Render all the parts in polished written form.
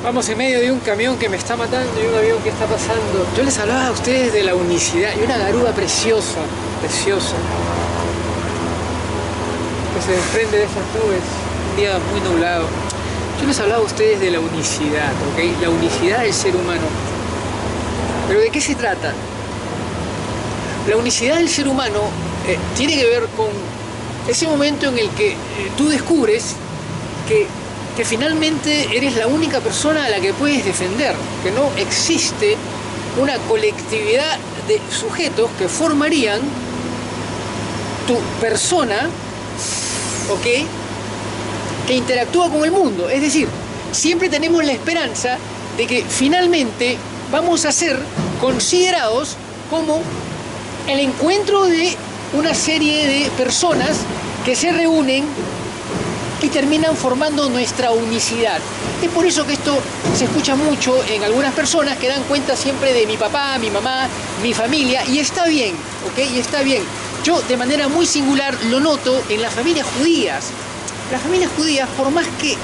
Vamos en medio de un camión que me está matando y un avión que está pasando. Yo les hablaba a ustedes de la unicidad y una garúa preciosa, preciosa, que se desprende de esas nubes, un día muy nublado. Yo les hablaba a ustedes de la unicidad, ¿ok? La unicidad del ser humano. ¿Pero de qué se trata? La unicidad del ser humano tiene que ver con ese momento en el que tú descubres que finalmente eres la única persona a la que puedes defender, que no existe una colectividad de sujetos que formarían tu persona, ¿ok?, que interactúa con el mundo. Es decir, siempre tenemos la esperanza de que finalmente vamos a ser considerados como el encuentro de una serie de personas que se reúnen y terminan formando nuestra unicidad. Es por eso que esto se escucha mucho en algunas personas que dan cuenta siempre de mi papá, mi mamá, mi familia, y está bien, ¿ok? Y está bien. Yo de manera muy singular lo noto en las familias judías. Las familias judías, por más que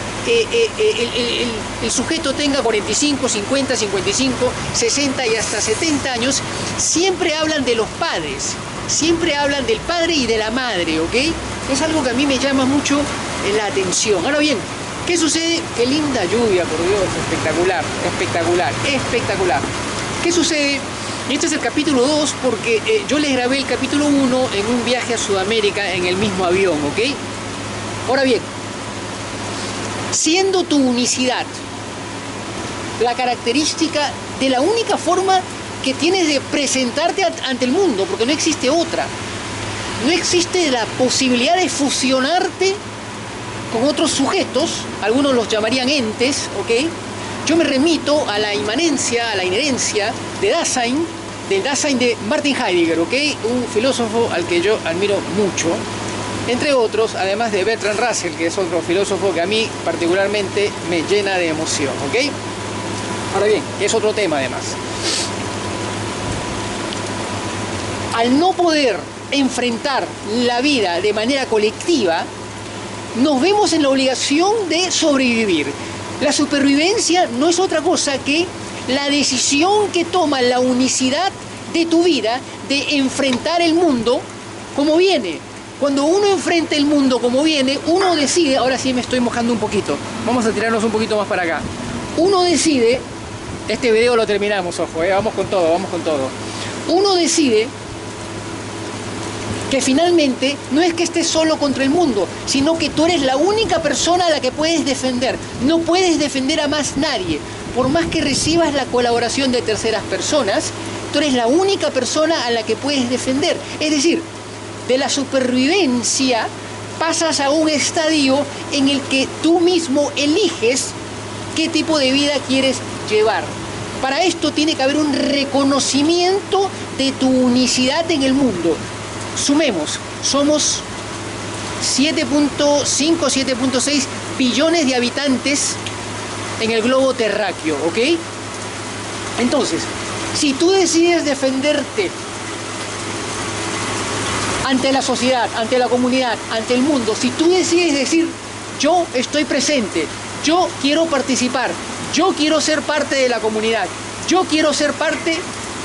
el sujeto tenga 45, 50, 55, 60 y hasta 70 años, siempre hablan de los padres, siempre hablan del padre y de la madre, ¿ok? Es algo que a mí me llama mucho la atención. Ahora bien, ¿qué sucede? Qué linda lluvia, por Dios, espectacular, espectacular, espectacular. ¿Qué sucede? Este es el capítulo 2 porque yo les grabé el capítulo 1 en un viaje a Sudamérica en el mismo avión, ¿ok? Ahora bien, siendo tu unicidad la característica de la única forma que tienes de presentarte ante el mundo, porque no existe otra, no existe la posibilidad de fusionarte con otros sujetos, algunos los llamarían entes, ¿ok? Yo me remito a la inmanencia, a la inherencia de Dasein, del Dasein de Martin Heidegger, ¿ok? Un filósofo al que yo admiro mucho, entre otros, además de Bertrand Russell, que es otro filósofo que a mí particularmente me llena de emoción, ¿ok? Ahora bien, es otro tema además. Al no poder enfrentar la vida de manera colectiva, nos vemos en la obligación de sobrevivir. La supervivencia no es otra cosa que la decisión que toma la unicidad de tu vida de enfrentar el mundo como viene. Cuando uno enfrenta el mundo como viene, uno decide, ahora sí me estoy mojando un poquito, vamos a tirarnos un poquito más para acá. Uno decide, este video lo terminamos, ojo, vamos con todo, vamos con todo. Uno decide que finalmente no es que estés solo contra el mundo, sino que tú eres la única persona a la que puedes defender. No puedes defender a más nadie. Por más que recibas la colaboración de terceras personas, tú eres la única persona a la que puedes defender. Es decir, de la supervivencia pasas a un estadio en el que tú mismo eliges qué tipo de vida quieres llevar. Para esto tiene que haber un reconocimiento de tu unicidad en el mundo. Sumemos, somos 7.5, 7.6 billones de habitantes en el globo terráqueo, ¿ok? Entonces, si tú decides defenderte ante la sociedad, ante la comunidad, ante el mundo, si tú decides decir, yo estoy presente, yo quiero participar, yo quiero ser parte de la comunidad, yo quiero ser parte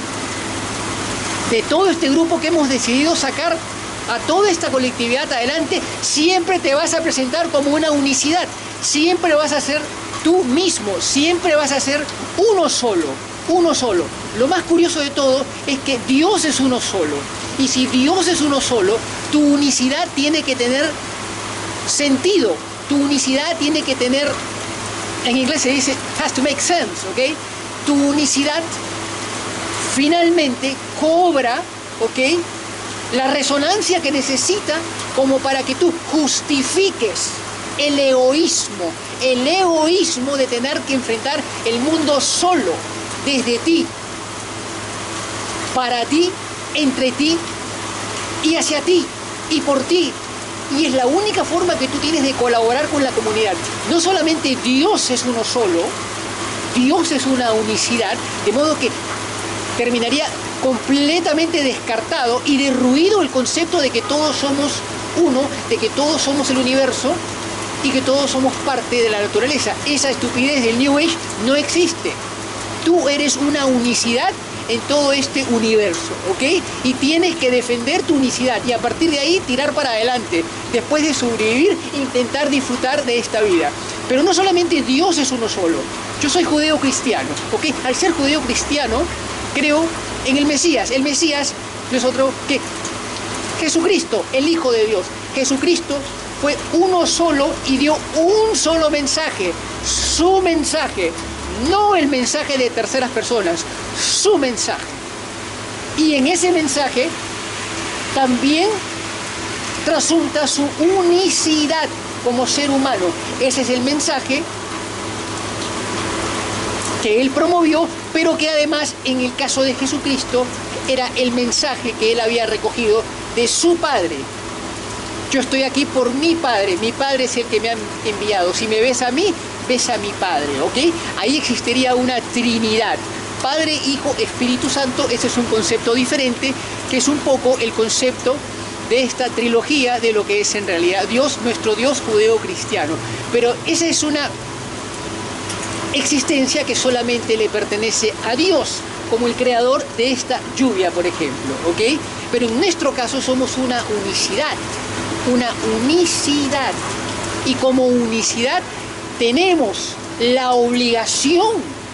de todo este grupo que hemos decidido sacar a toda esta colectividad adelante, siempre te vas a presentar como una unicidad, siempre vas a ser tú mismo, siempre vas a ser uno solo, uno solo. Lo más curioso de todo es que Dios es uno solo, y si Dios es uno solo, tu unicidad tiene que tener sentido, tu unicidad tiene que tener, en inglés se dice, has to make sense, ¿ok? Tu unicidad finalmente cobra, ¿ok?, la resonancia que necesita como para que tú justifiques el egoísmo de tener que enfrentar el mundo solo, desde ti, para ti, entre ti y hacia ti y por ti. Y es la única forma que tú tienes de colaborar con la comunidad. No solamente Dios es uno solo, Dios es una unicidad, de modo que terminaría completamente descartado y derruido el concepto de que todos somos uno, de que todos somos el universo, y que todos somos parte de la naturaleza. Esa estupidez del New Age no existe. Tú eres una unicidad en todo este universo, ¿ok? Y tienes que defender tu unicidad y a partir de ahí tirar para adelante. Después de sobrevivir, intentar disfrutar de esta vida. Pero no solamente Dios es uno solo. Yo soy judeo-cristiano, ¿ok? Al ser judeo-cristiano, creo en el Mesías. El Mesías no es otro que Jesucristo, el Hijo de Dios. Jesucristo fue uno solo y dio un solo mensaje, su mensaje, no el mensaje de terceras personas, su mensaje. Y en ese mensaje también trasunta su unicidad como ser humano. Ese es el mensaje que él promovió, pero que además en el caso de Jesucristo era el mensaje que él había recogido de su Padre. Yo estoy aquí por mi Padre es el que me ha enviado. Si me ves a mí, ves a mi Padre, ¿ok? Ahí existiría una Trinidad. Padre, Hijo, Espíritu Santo. Ese es un concepto diferente, que es un poco el concepto de esta trilogía de lo que es en realidad Dios, nuestro Dios judeo-cristiano. Pero esa es una existencia que solamente le pertenece a Dios, como el creador de esta lluvia, por ejemplo, ¿ok? Pero en nuestro caso somos una unicidad. Y como unicidad tenemos la obligación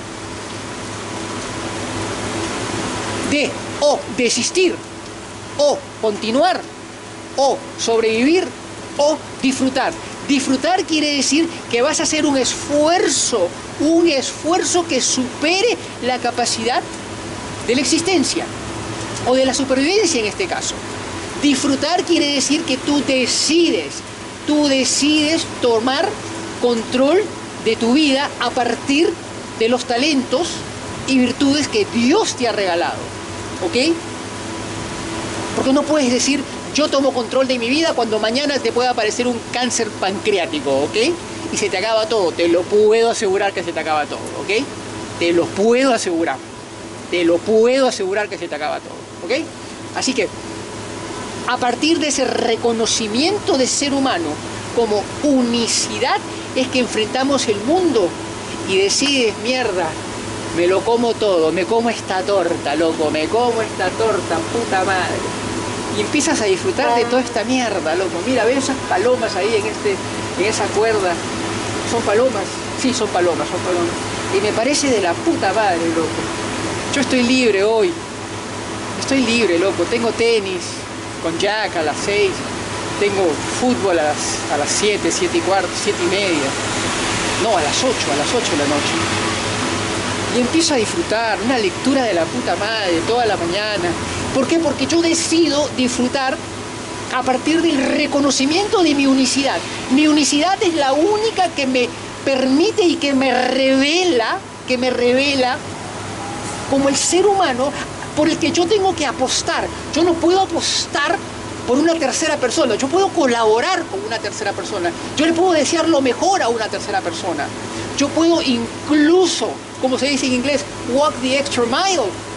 de o desistir, o continuar, o sobrevivir, o disfrutar. Disfrutar quiere decir que vas a hacer un esfuerzo que supere la capacidad de la existencia, o de la supervivencia en este caso. Disfrutar quiere decir que tú decides tomar control de tu vida a partir de los talentos y virtudes que Dios te ha regalado, ¿ok? Porque no puedes decir, yo tomo control de mi vida cuando mañana te pueda aparecer un cáncer pancreático, ¿ok? Y se te acaba todo, te lo puedo asegurar que se te acaba todo, ¿ok? Te lo puedo asegurar que se te acaba todo, ¿ok? Así que, a partir de ese reconocimiento de ser humano como unicidad, es que enfrentamos el mundo y decides, mierda, me lo como todo, me como esta torta, loco, me como esta torta, puta madre. Y empiezas a disfrutar de toda esta mierda, loco. Mira, ve esas palomas ahí en esa cuerda. ¿Son palomas? Sí, son palomas. Y me parece de la puta madre, loco. Yo estoy libre hoy. Estoy libre, loco. Tengo tenis con Jack a las 6. Tengo fútbol a las 7, 7 y cuarto, 7 y media. No, a las 8 de la noche. Y empiezo a disfrutar, una lectura de la puta madre toda la mañana. ¿Por qué? Porque yo decido disfrutar a partir del reconocimiento de mi unicidad. Mi unicidad es la única que me permite y que me revela como el ser humano por el que yo tengo que apostar. Yo no puedo apostar por una tercera persona, yo puedo colaborar con una tercera persona, yo le puedo desear lo mejor a una tercera persona, yo puedo incluso, como se dice en inglés, walk the extra mile,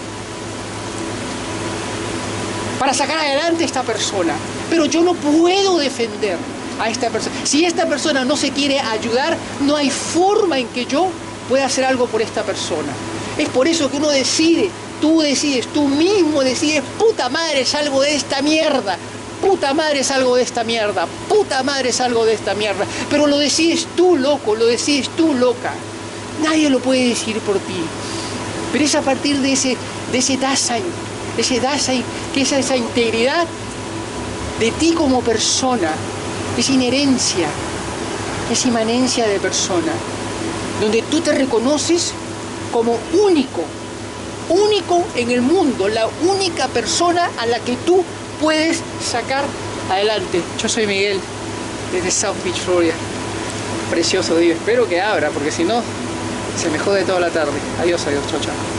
para sacar adelante a esta persona, pero yo no puedo defender a esta persona. Si esta persona no se quiere ayudar, no hay forma en que yo pueda hacer algo por esta persona. Es por eso que uno decide, tú mismo decides, puta madre, salgo de esta mierda, puta madre, salgo de esta mierda, puta madre, salgo de esta mierda. Pero lo decides tú, loco, lo decides tú, loca. Nadie lo puede decidir por ti. Pero es a partir de ese Dasein, que es esa integridad de ti como persona, esa inherencia, esa inmanencia de persona, donde tú te reconoces como único en el mundo, la única persona a la que tú puedes sacar adelante. Yo soy Miguel, desde South Beach, Florida. Precioso día, espero que abra, porque si no, se me jode toda la tarde. Adiós, chao, chao.